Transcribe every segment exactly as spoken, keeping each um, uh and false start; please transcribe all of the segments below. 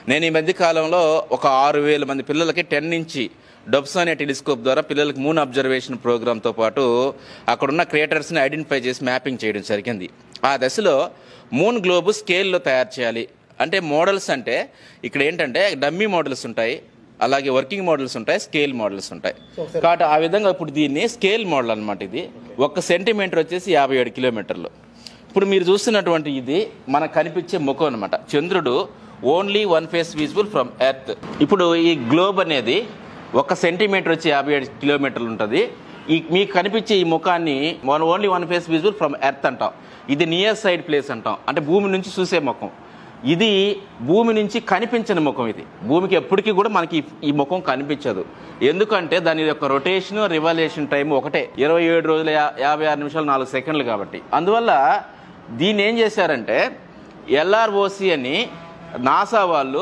నేను ఈ మధ్య కాలంలో ఒక ఆరు వేల మంది పిల్లలకి టెన్ ఇంచి డొబ్సోనియా టెలిస్కోప్ ద్వారా పిల్లలకి మూన్ అబ్జర్వేషన్ ప్రోగ్రామ్తో పాటు అక్కడున్న క్రియేటర్స్ని ఐడెంటిఫై చేసి మ్యాపింగ్ చేయడం జరిగింది. ఆ దశలో మూన్ గ్లోబ్ స్కేల్లో తయారు చేయాలి అంటే మోడల్స్ అంటే ఇక్కడ ఏంటంటే డమ్మీ మోడల్స్ ఉంటాయి, అలాగే వర్కింగ్ మోడల్స్ ఉంటాయి, స్కేల్ మోడల్స్ ఉంటాయి. కాబట్టి ఆ విధంగా ఇప్పుడు దీన్ని స్కేల్ మోడల్ అనమాట. ఇది ఒక సెంటీమీటర్ వచ్చేసి యాభై ఏడు కిలోమీటర్లు. ఇప్పుడు మీరు చూస్తున్నటువంటి ఇది మనకు కనిపించే ముఖం అనమాట. చంద్రుడు only one face visible from earth. ఇప్పుడు ఈ గ్లోబ్ అనేది ఒక సెంటీమీటర్ వచ్చి యాభై ఏడు కిలోమీటర్లు ఉంటుంది. ఈ మీకు కనిపించే ఈ ముఖాన్ని one only one face visible from earth అంటాం. ఇది నియర్ సైడ్ ప్లేస్ అంటాం, అంటే భూమి నుంచి చూసే ముఖం. ఇది భూమి నుంచి కనిపించని ముఖం. ఇది భూమికి ఎప్పటికీ కూడా మనకి ఈ ముఖం కనిపించదు. ఎందుకంటే దాని యొక్క రొటేషన్ రివాల్యూషన్ టైం ఒకటే, ఇరవై ఏడు రోజుల యాభై ఆరు నిమిషాలు నాలుగు సెకండ్లు. కాబట్టి అందువల్ల దీన్ని ఏం చేశారంటే ఎల్ఆర్ఓసి అని నాసా వాళ్ళు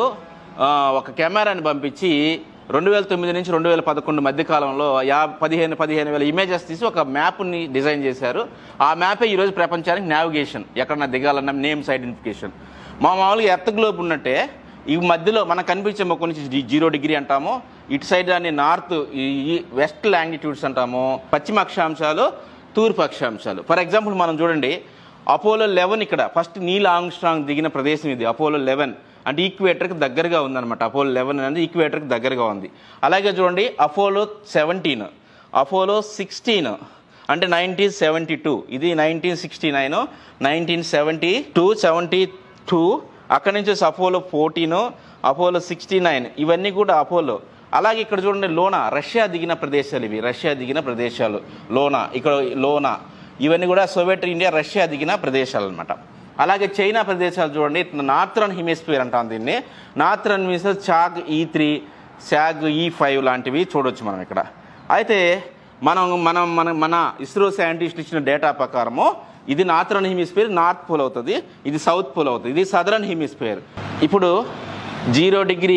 ఒక కెమెరాని పంపించి రెండు వేల తొమ్మిది నుంచి రెండు వేల పదకొండు మధ్య కాలంలో యా పదిహేను పదిహేను వేల ఇమేజెస్ తీసి ఒక మ్యాప్ని డిజైన్ చేశారు. ఆ మ్యాపే ఈరోజు ప్రపంచానికి నావిగేషన్, ఎక్కడన్నా దిగాలన్నా నేమ్స్ ఐడెంటిఫికేషన్. మా మామూలుగా ఎర్త్ గ్లోబ్ ఉన్నట్టే ఈ మధ్యలో మనకు కనిపించే మొక్క నుంచి జీరో డిగ్రీ అంటాము, ఇటు సైడ్ దాన్ని నార్త్ ఈ వెస్ట్ లాంగిట్యూడ్స్ అంటాము, పశ్చిమ అక్షాంశాలు, తూర్పు అక్షాంశాలు. ఫర్ ఎగ్జాంపుల్ మనం చూడండి, అపోలో లెవెన్ ఇక్కడ ఫస్ట్ నీల్ ఆర్మ్స్ట్రాంగ్ దిగిన ప్రదేశం ఇది. అపోలో లెవెన్ అంటే ఈక్వేటర్కి దగ్గరగా ఉందన్నమాట. అపోలో లెవెన్ అనేది ఈక్వేటర్కి దగ్గరగా ఉంది. అలాగే చూడండి అపోలో సెవెంటీన్, అపోలో సిక్స్టీన్ అంటే నైన్టీన్ సెవెంటీ టూ, ఇది nineteen sixty nine nineteen seventy two seventy two అక్కడి నుంచి Apollo fourteen, Apollo sixty nine ఇవన్నీ కూడా అపోలో. అలాగే ఇక్కడ చూడండి లోనా, రష్యా దిగిన ప్రదేశాలు ఇవి, రష్యా దిగిన ప్రదేశాలు లోనా, ఇక్కడ లోనా ఇవన్నీ కూడా సోవియట్ ఇండియా రష్యా దిగిన ప్రదేశాలు అనమాట. అలాగే చైనా ప్రదేశాలు చూడండి, నార్థరన్ హెమిస్ఫియర్ అంటాం దీన్ని. నార్థరన్ మీన్స్ చాగ్ ఈ త్రీ, శాగ్ ఈ ఫైవ్ లాంటివి చూడొచ్చు మనం ఇక్కడ. అయితే మనం మనం మన మన ఇస్రో సైంటిస్టులు ఇచ్చిన డేటా ప్రకారము ఇది నార్థరన్ హెమిస్ఫియర్ నార్త్ పోల్ అవుతుంది, ఇది సౌత్ పోల్ అవుతుంది, ఇది సదరన్ హెమిస్ఫియర్. ఇప్పుడు zero degree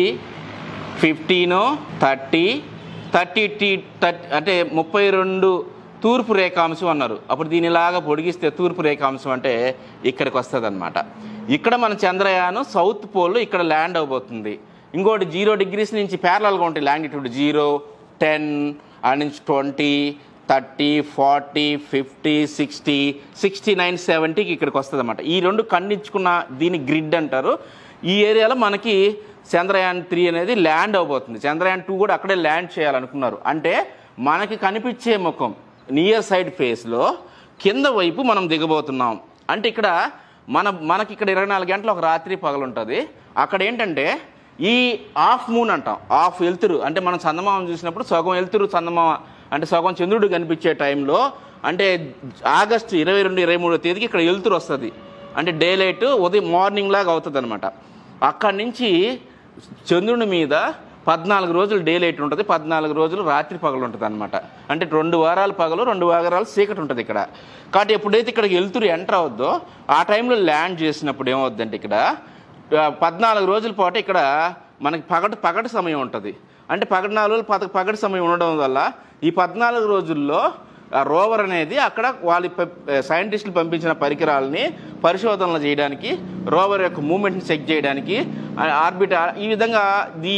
fifteen thirty thirty టీ థర్టీ అంటే ముప్పై రెండు తూర్పు రేఖాంశం అన్నారు. అప్పుడు దీనిలాగా పొడిగిస్తే తూర్పు రేఖాంశం అంటే ఇక్కడికి వస్తుంది అనమాట. ఇక్కడ మన చంద్రయానం సౌత్ పోల్ ఇక్కడ ల్యాండ్ అవబోతుంది. ఇంకోటి జీరో డిగ్రీస్ నుంచి ప్యారలల్గా ఉంటాయి లాంగిట్యూడ్, జీరో టెన్ ఆ నుంచి twenty thirty forty fifty sixty sixty nine సెవెంటీకి ఇక్కడికి వస్తుంది అనమాట. ఈ రెండు ఖండించుకున్న దీన్ని గ్రిడ్ అంటారు. ఈ ఏరియాలో మనకి చంద్రయాన్ త్రీ అనేది ల్యాండ్ అవబోతుంది. చంద్రయాన్ టూ కూడా అక్కడే ల్యాండ్ చేయాలనుకున్నారు. అంటే మనకి కనిపించే ముఖం నియర్ సైడ్ ఫేస్లో కింద వైపు మనం దిగబోతున్నాం. అంటే ఇక్కడ మన మనకి ఇక్కడ ఇరవై నాలుగు గంటలు ఒక రాత్రి పగలు ఉంటుంది. అక్కడ ఏంటంటే ఈ హాఫ్ మూన్ అంటాం, హాఫ్ వెలుతురు అంటే మనం చందమామ చూసినప్పుడు సగం వెలుతురు చందమామ అంటే సగం చంద్రుడు కనిపించే టైంలో అంటే ఆగస్టు ఇరవై రెండు ఇరవై మూడో తేదీకి ఇక్కడ వెలుతురు వస్తుంది. అంటే డే లైట్ ఉదయం మార్నింగ్ లాగా అవుతుంది అనమాట. అక్కడి నుంచి చంద్రుని మీద పద్నాలుగు రోజులు డే లైట్ ఉంటుంది, పద్నాలుగు రోజులు రాత్రి పగలు ఉంటుంది అనమాట. అంటే రెండు వారాలు పగలు రెండు వారాలు చీకటి ఉంటుంది ఇక్కడ. కాబట్టి ఎప్పుడైతే ఇక్కడికి వెలుతురు ఎంటర్ అవుద్దో ఆ టైంలో ల్యాండ్ చేసినప్పుడు ఏమవుద్దంటే ఇక్కడ పద్నాలుగు రోజుల పాటు ఇక్కడ మనకి పగటి పగటి సమయం ఉంటుంది. అంటే పగటి నాలుగు రోజులు పద పగటి సమయం ఉండడం వల్ల ఈ పద్నాలుగు రోజుల్లో ఆ రోవర్ అనేది అక్కడ వాళ్ళ సైంటిస్టులు పంపించిన పరికరాలని పరిశోధనలు చేయడానికి, రోవర్ యొక్క మూమెంట్ని చెక్ చేయడానికి, ఆర్బిట్ ఈ విధంగా ఈ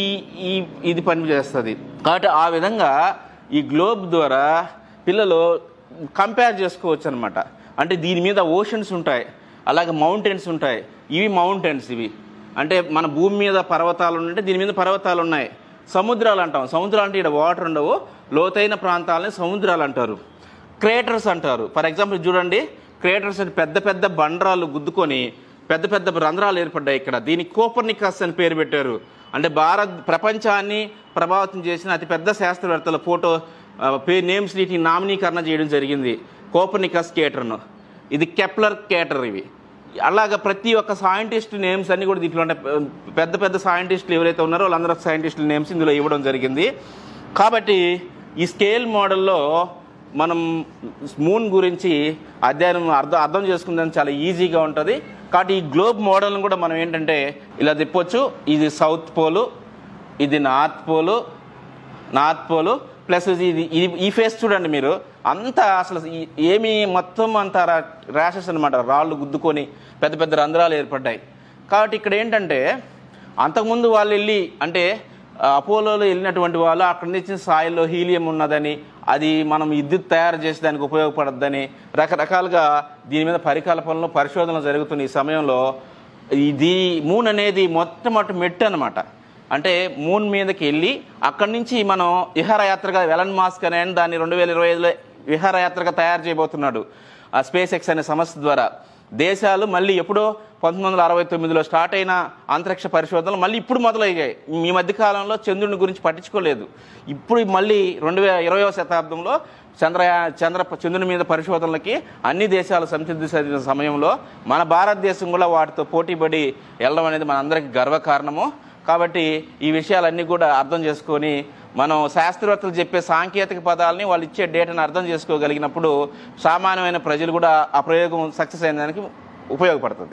ఇది పనిచేస్తుంది. కాబట్టి ఆ విధంగా ఈ గ్లోబ్ ద్వారా పిల్లలు కంపేర్ చేసుకోవచ్చు అనమాట. అంటే దీని మీద ఓషన్స్ ఉంటాయి, అలాగే మౌంటైన్స్ ఉంటాయి. ఇవి మౌంటైన్స్, ఇవి అంటే మన భూమి మీద పర్వతాలు ఉంటే దీని మీద పర్వతాలు ఉన్నాయి. సముద్రాలు అంటాం, సముద్రాలు అంటే ఇక్కడ వాటర్ ఉండవు, లోతైన ప్రాంతాలని సముద్రాలు అంటారు. క్రేటర్స్ అంటారు. ఫర్ ఎగ్జాంపుల్ చూడండి, క్రేటర్స్ అంటే పెద్ద పెద్ద బండరాలు గుద్దుకొని పెద్ద పెద్ద రంధ్రాలు ఏర్పడ్డాయి ఇక్కడ. దీనికి కోపర్నికస్ అని పేరు పెట్టారు. అంటే భారత్ ప్రపంచాన్ని ప్రభావితం చేసిన అతిపెద్ద శాస్త్రవేత్తల ఫోటో పేరు నేమ్స్ వీటిని నామినీకరణ చేయడం జరిగింది. కోపర్నికస్ కేటర్ను, ఇది కెప్లర్ కేటర్. ఇవి అలాగా ప్రతి ఒక్క సైంటిస్ట్ నేమ్స్ అన్నీ కూడా దీంట్లో అంటే పెద్ద పెద్ద సైంటిస్టులు ఎవరైతే ఉన్నారో వాళ్ళందరూ సైంటిస్టుల నేమ్స్ ఇందులో ఇవ్వడం జరిగింది. కాబట్టి ఈ స్కేల్ మోడల్లో మనం మూన్ గురించి అధ్యయనం అర్థం అర్థం చేసుకుందాం చాలా ఈజీగా ఉంటుంది. కాబట్టి ఈ గ్లోబ్ మోడల్ని కూడా మనం ఏంటంటే ఇలా తిప్పొచ్చు. ఇది సౌత్ పోలు, ఇది north pole, north pole plus ఇది ఈ ఫేస్ చూడండి మీరు, అంతా అసలు ఏమి మొత్తం అంతా ర్యాషెస్ అనమాట, రాళ్ళు గుద్దుకొని పెద్ద పెద్ద రంధ్రాలు ఏర్పడ్డాయి. కాబట్టి ఇక్కడ ఏంటంటే అంతకుముందు వాళ్ళు వెళ్ళి అంటే అపోలోలో వెళ్ళినటువంటి వాళ్ళు అక్కడి నుంచి సాయిల్లో హీలియం ఉన్నదని, అది మనం విద్యుత్ తయారు చేసేదానికి ఉపయోగపడద్దని రకరకాలుగా దీని మీద పరికల్పనలు పరిశోధనలు జరుగుతున్న ఈ సమయంలో ఇది మూన్ అనేది మొట్టమొదటి మెట్టు అనమాట. అంటే మూన్ మీదకి వెళ్ళి అక్కడి నుంచి మనం విహారయాత్రగా ఎలన్ మాస్క్ అనే దాన్ని రెండు వేల ఇరవై ఐదులో విహారయాత్రగా తయారు చేయబోతున్నాడు ఆ స్పేస్ ఎక్స్ అనే సంస్థ ద్వారా. దేశాలు మళ్ళీ ఎప్పుడో పంతొమ్మిది వందల అరవై తొమ్మిదిలో స్టార్ట్ అయిన అంతరిక్ష పరిశోధనలు మళ్ళీ ఇప్పుడు మొదలయ్యాయి. ఈ మధ్యకాలంలో చంద్రుని గురించి పట్టించుకోలేదు. ఇప్పుడు మళ్ళీ రెండు వేల ఇరవయో శతాబ్దంలో చంద్రయా చంద్ర చంద్రుని మీద పరిశోధనలకి అన్ని దేశాలు సంసిద్ధి చెందిన సమయంలో మన భారతదేశం కూడా వాటితో పోటీపడి వెళ్ళడం అనేది మనందరికీ గర్వకారణము. కాబట్టి ఈ విషయాలన్నీ కూడా అర్థం చేసుకొని మనం శాస్త్రవేత్తలు చెప్పే సాంకేతిక పదాలని వాళ్ళు ఇచ్చే డేటాను అర్థం చేసుకోగలిగినప్పుడు సామాన్యమైన ప్రజలు కూడా ఆ ప్రయోగం సక్సెస్ అయిన దానికి ఉపయోగపడుతుంది.